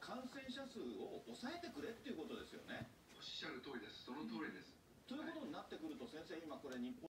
感染者数を抑えてくれっていうことですよね。 おっしゃる通りです。その通りです。 ということになってくると、先生、今これ日本